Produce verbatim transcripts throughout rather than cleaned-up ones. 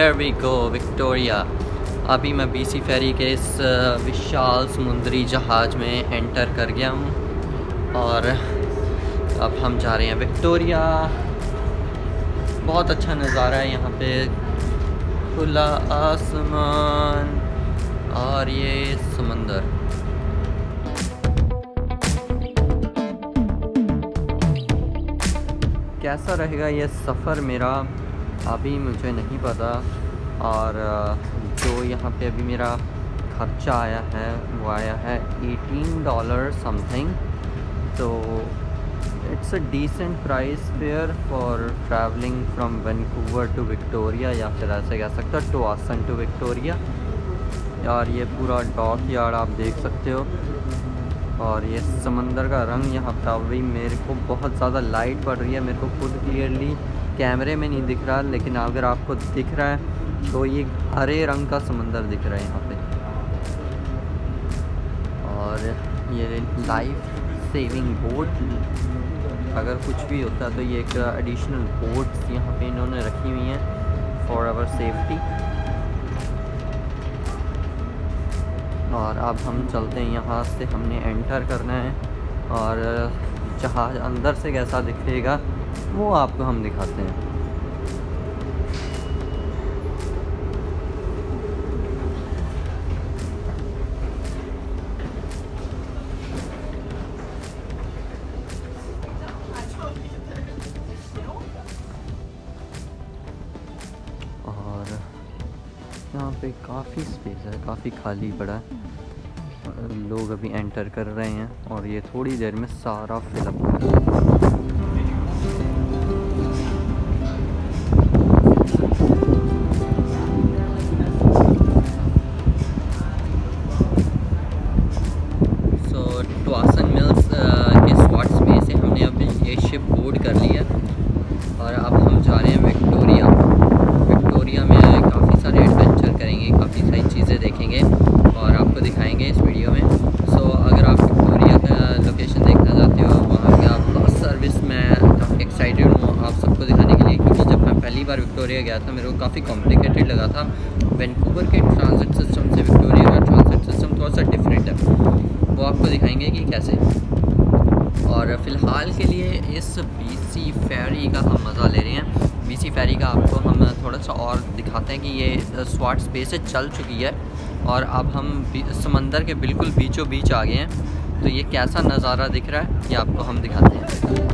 Here we go, Victoria. अभी मैं BC फेरी के इस विशाल समुद्री जहाज़ में एंटर कर गया हूँ और अब हम जा रहे हैं विक्टोरिया। बहुत अच्छा नज़ारा है यहाँ पे, खुला आसमान और ये समंदर। कैसा रहेगा ये सफ़र मेरा अभी मुझे नहीं पता, और जो यहाँ पे अभी मेरा खर्चा आया है वो आया है एटीन डॉलर समथिंग। तो it's a decent price fare for travelling from Vancouver to Victoria, या फिर ऐसे कह सकते हो टोआसन टू विक्टोरिया। और ये पूरा डॉक यार्ड आप देख सकते हो, और ये समंदर का रंग यहाँ पर अभी मेरे को बहुत ज़्यादा लाइट पड़ रही है, मेरे को खुद क्लियरली कैमरे में नहीं दिख रहा, लेकिन अगर आपको दिख रहा है तो ये हरे रंग का समंदर दिख रहा है यहाँ पे। और ये लाइफ सेविंग बोट, अगर कुछ भी होता है तो ये एक एडिशनल बोट्स यहाँ पे इन्होंने रखी हुई हैं फॉर आवर सेफ्टी। और अब हम चलते हैं, यहाँ से हमने एंटर करना है और जहाज़ अंदर से कैसा दिखेगा वो आपको हम दिखाते हैं। और यहाँ पे काफ़ी स्पेस है, काफ़ी खाली पड़ा है, लोग अभी एंटर कर रहे हैं और ये थोड़ी देर में सारा फिलअप होगा। सो टोआसन मिल्स के स्वाट स्पेस से हमने अभी ये शिप बोर्ड कर लिया और अब हम जा रहे हैं विक्टोरिया। विक्टोरिया में काफ़ी सारे एडवेंचर करेंगे, काफ़ी सारी चीज़ें देखेंगे और आपको दिखाएंगे इस वीडियो में। सो so, अगर आप विक्टोरिया का लोकेशन देखना चाहते हो, वहाँ का बस सर्विस मैं काफ़ी एक्साइटेड हूँ आप सबको दिखाने के लिए, क्योंकि जब मैं पहली बार विक्टोरिया गया था मेरे को काफ़ी कॉम्प्लिकेटेड लगा था। वैंकूवर के ट्रांजिट सिस्टम से विक्टोरिया का ट्रांजिट सिस्टम थोड़ा सा डिफरेंट है, वो आपको दिखाएंगे कि कैसे। और फ़िलहाल के लिए इस बीसी फेरी का हम मज़ा ले रहे हैं। बीसी फेरी का आपको हम थोड़ा सा और दिखाते हैं कि ये स्वाट स्पेस से चल चुकी है और अब हम समंदर के बिल्कुल बीचों बीच आ गए हैं। तो ये कैसा नज़ारा दिख रहा है ये आपको हम दिखाते हैं।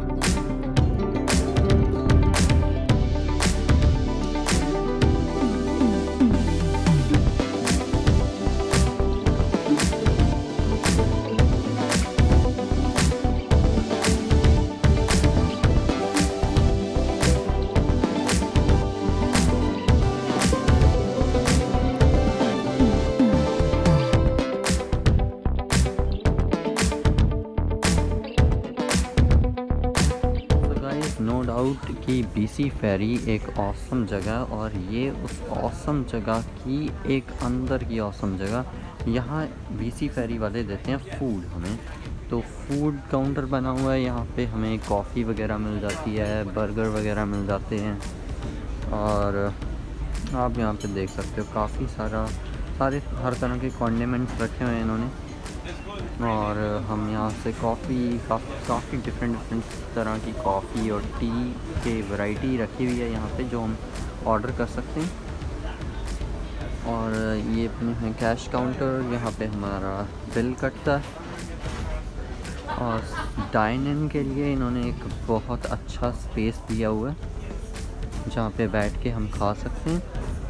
नो डाउट कि बीसी फेरी एक ऑसम जगह, और ये उस ऑसम जगह की एक अंदर की ऑसम जगह। यहाँ बीसी फेरी वाले देते हैं फूड हमें, तो फूड काउंटर बना हुआ है यहाँ पे, हमें कॉफ़ी वगैरह मिल जाती है, बर्गर वगैरह मिल जाते हैं। और आप यहाँ पे देख सकते हो काफ़ी सारा सारे हर तरह के कॉन्डिमेंट्स रखे हुए हैं इन्होंने। और हम यहाँ से कॉफ़ी काफ़ी काफ़ी डिफरेंट डिफरेंट तरह की कॉफ़ी और टी के वैरायटी रखी हुई है यहाँ पे, जो हम ऑर्डर कर सकते हैं। और ये अपने हैं कैश काउंटर, यहाँ पे हमारा बिल कटता है। और डाइन इन के लिए इन्होंने एक बहुत अच्छा स्पेस दिया हुआ है जहाँ पे बैठ के हम खा सकते हैं।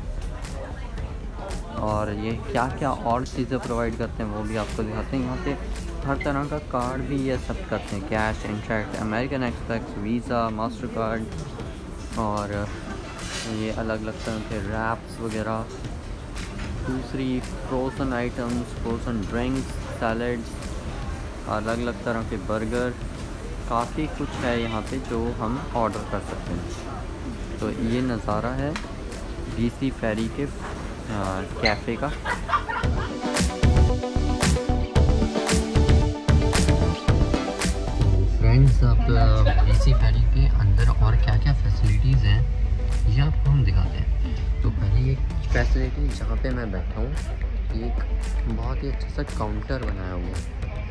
और ये क्या क्या और चीज़ें प्रोवाइड करते हैं वो भी आपको दिखाते हैं। यहाँ पे हर तरह का कार्ड भी ये एक्सेप्ट करते हैं, cash, Interac, American Express, Visa, MasterCard. और ये अलग अलग तरह के रैप्स वगैरह, दूसरी frozen items, frozen drinks, salads, अलग अलग तरह के बर्गर, काफ़ी कुछ है यहाँ पे जो हम ऑर्डर कर सकते हैं। तो ये नज़ारा है बीसी फेरी के कैफ़े का। फ्रेंड्स, अब बीसी फेरी के अंदर और क्या क्या फैसिलिटीज़ हैं ये आपको हम दिखाते हैं। तो फैसिलिटी जहाँ पे मैं बैठा हूँ, एक बहुत ही अच्छा सा काउंटर बनाया हुआ है।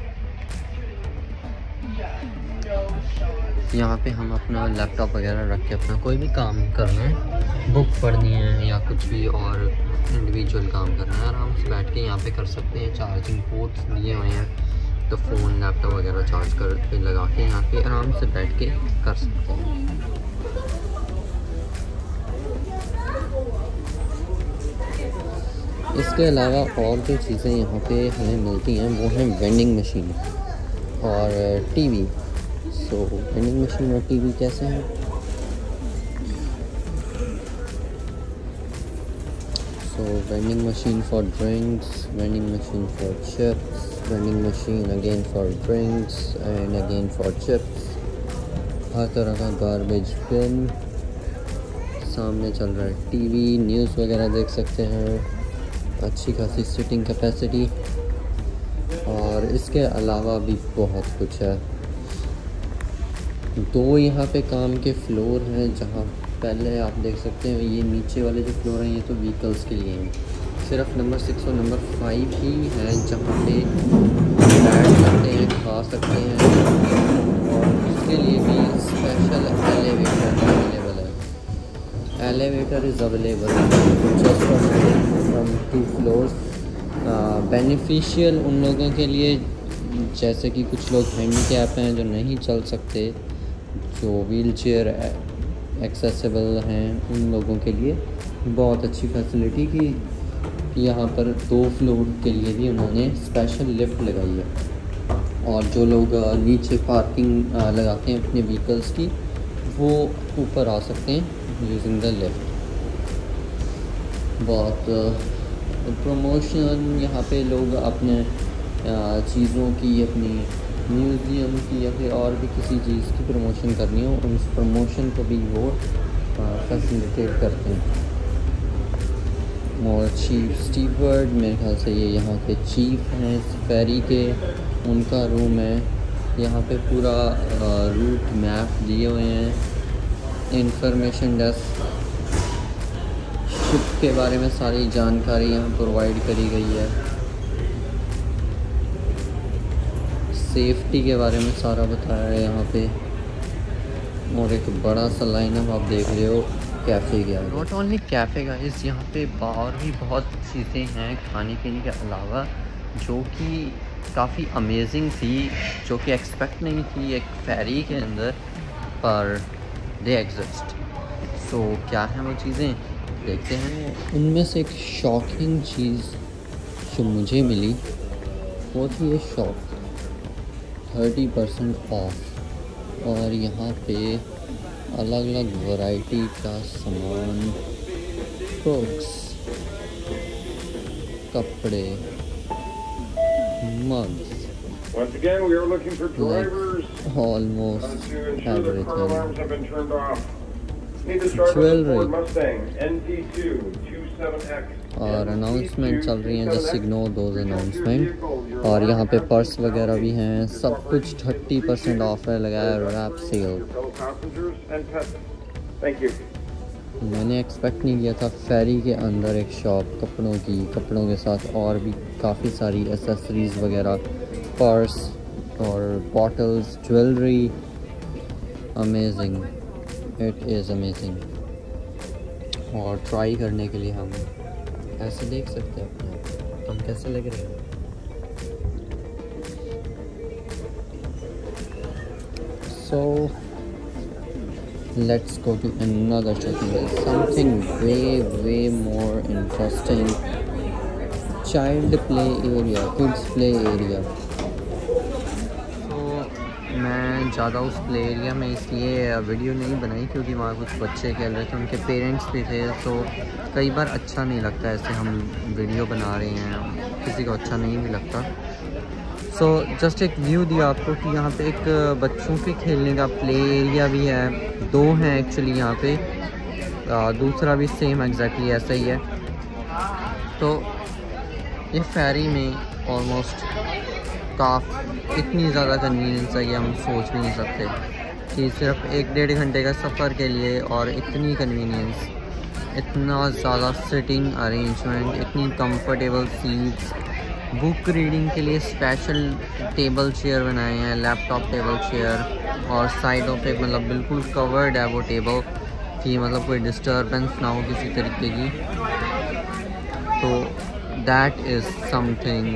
यहाँ पे हम अपना लैपटॉप वगैरह रख के अपना कोई भी काम करना है, बुक पढ़नी है या कुछ भी और इंडिविजुअल काम करना है, आराम से बैठ के यहाँ पे कर सकते हैं। चार्जिंग पोर्ट्स दिए हुए हैं, तो फ़ोन लैपटॉप वगैरह चार्ज कर के लगा के यहाँ पे आराम से बैठ के कर सकते हैं। इसके अलावा और जो चीज़ें यहाँ पे हमें मिलती हैं वो हैं वेंडिंग मशीन और टीवी। सो वेंडिंग मशीन और टीवी कैसे हैं? So vending machine for drinks, vending machine for chips, vending machine again for drinks and again for chips. हर तरह का गार्बेज बिन। सामने चल रहा है टीवी, न्यूज़ वगैरह देख सकते हैं, अच्छी खासी सिटिंग कैपेसिटी। और इसके अलावा भी बहुत कुछ है। दो यहाँ पे काम के फ्लोर हैं, जहाँ पहले आप देख सकते हैं ये नीचे वाले जो फ्लोर हैं ये तो व्हीकल्स के लिए हैं। सिर्फ नंबर सिक्स और नंबर फाइव ही है जहाँ पे बैठ सकते हैं, खा सकते हैं, और उसके लिए भी स्पेशल एलिवेटर अवेलेबल है। Elevator is available just from two floors. Beneficial उन लोगों के लिए जैसे कि कुछ लोग हैंडीकैप हैं जो नहीं चल सकते, जो व्हील चेयर एक्सेसिबल हैं, उन लोगों के लिए बहुत अच्छी फैसिलिटी की यहाँ पर दो फ्लोर के लिए भी उन्होंने स्पेशल लिफ्ट लगाई है। और जो लोग नीचे पार्किंग लगाते हैं अपने व्हीकल्स की, वो ऊपर आ सकते हैं यूजिंग द लिफ्ट। बहुत प्रमोशन यहाँ पे लोग अपने चीज़ों की, अपनी म्यूज़ियम की या फिर और भी किसी चीज़ की प्रमोशन करनी हो, उस प्रमोशन को भी वो फैसिलिटेट करते हैं। और चीफ स्टीवर्ड, मेरे ख्याल से ये यहाँ के चीफ हैं फेरी के, उनका रूम है। यहाँ पे पूरा रूट मैप दिए हुए हैं। इंफॉर्मेशन डेस्क, शिप के बारे में सारी जानकारी यहाँ प्रोवाइड करी गई है। सेफ्टी के बारे में सारा बताया है यहाँ पे। और एक बड़ा सा लाइनअप आप देख रहे हो कैफ़े के आगे। नॉट ओनली कैफ़े का, इस यहाँ पे और भी बहुत चीज़ें हैं खाने पीने के अलावा जो कि काफ़ी अमेजिंग थी, जो कि एक्सपेक्ट नहीं थी एक फेरी के अंदर, पर दे एग्जिस्ट। सो क्या हैं वो चीज़ें, देखते हैं। उनमें से एक शॉकिंग चीज़ जो मुझे मिली वो थी ये शॉप, थर्टी परसेंट ऑफ। और यहाँ पे अलग अलग वैरायटी का सामान, बुक्स, कपड़े, mugs, Once again, we are looking for drivers like almost to ensure the car alarms have been turned off. Need to start with the Ford Mustang N T two twenty-seven X. और announcement चल रही हैं, just ignore those announcement. और यहाँ पे purse वगैरह भी हैं, सब कुछ थर्टी परसेंट ऑफ है लगाया, रैप सेल। मैंने एक्सपेक्ट नहीं किया था फेरी के अंदर एक शॉप कपड़ों की, कपड़ों के साथ और भी काफ़ी सारी एसेसरीज़ वगैरह, पर्स और bottles, jewellery. Amazing, it is amazing. और ट्राई करने के लिए हम ऐसे देख सकते हैं अपने हम कैसे लग रहे हैं। So let's go to another shopping, something way way more interesting. Child play area, kids play area. मैं ज़्यादा उस प्ले एरिया में इसलिए वीडियो नहीं बनाई क्योंकि वहाँ कुछ बच्चे खेल रहे थे, उनके पेरेंट्स भी थे, तो कई बार अच्छा नहीं लगता ऐसे हम वीडियो बना रहे हैं, किसी को अच्छा नहीं भी लगता। सो so, जस्ट एक व्यू दिया आपको कि यहाँ पे एक बच्चों के खेलने का प्ले एरिया भी है, दो हैं एक्चुअली यहाँ पे, आ, दूसरा भी सेम एग्जैक्टली ऐसा ही है। तो ये फेरी में ऑलमोस्ट काफ़ी इतनी ज़्यादा कन्वीनियंस है कि हम सोच भी नहीं सकते कि सिर्फ एक डेढ़ घंटे का सफ़र के लिए और इतनी कन्वीनियंस। इतना ज़्यादा सिटिंग अरेंजमेंट, इतनी कंफर्टेबल सीट्स, बुक रीडिंग के लिए स्पेशल टेबल चेयर बनाए हैं, लैपटॉप टेबल चेयर, और साइडों पे मतलब बिल्कुल कवर्ड है वो टेबल कि मतलब कोई डिस्टर्बेंस ना हो किसी तरीके की। तो that is something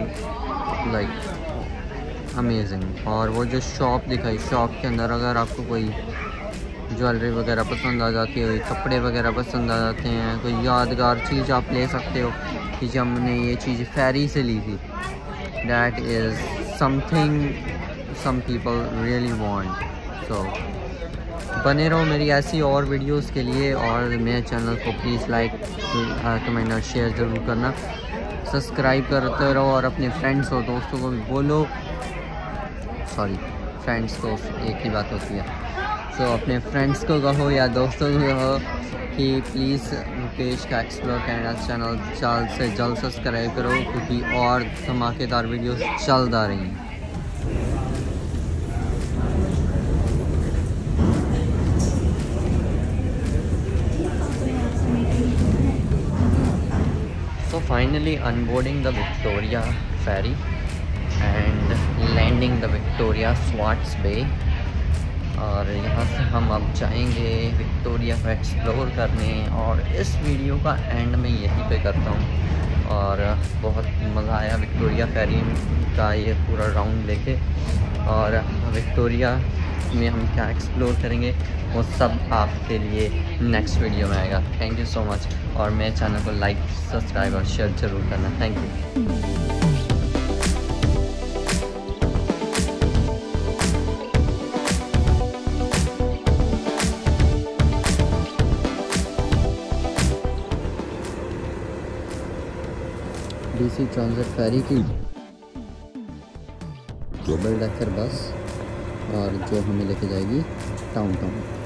like amazing. और वो जो शॉप दिखाई, शॉप के अंदर अगर आपको कोई ज्वेलरी वगैरह पसंद आ जाती है, कपड़े वगैरह पसंद आ जाते हैं, कोई यादगार चीज़ आप ले सकते हो कि जब हमने ये चीज़ फेरी से ली थी। That is something some people really want. So बने रहो मेरी ऐसी और वीडियोस के लिए, और मेरे चैनल को प्लीज़ लाइक कमेंट और शेयर ज़रूर करना, सब्सक्राइब करते रहो, और अपने फ्रेंड्स और दोस्तों को भी बोलो, सॉरी फ्रेंड्स को एक ही बात होती है, तो so, अपने फ्रेंड्स को कहो या दोस्तों को कहो कि प्लीज़ रुपेश का एक्सप्लोर कनाडा चैनल जल्द से जल्द सब्सक्राइब करो, क्योंकि और धमाकेदार वीडियोस जल्द आ रही हैं। So finally unboarding the Victoria ferry and landing the Victoria Swartz Bay, और यहाँ से हम अब जाएंगे विक्टोरिया को एक्सप्लोर करने, और इस वीडियो का एंड में यहीं पे करता हूँ। और बहुत मज़ा आया विक्टोरिया फेरी का ये पूरा राउंड लेके, और विक्टोरिया में हम क्या एक्सप्लोर करेंगे वो सब आपके लिए नेक्स्ट वीडियो में आएगा। थैंक यू सो मच, और मेरे चैनल को लाइक सब्सक्राइब और शेयर ज़रूर करना। Thank you. DC transit ferry की डबल डेकर बस, और जो हमें लेके जाएगी टाउन टाउन।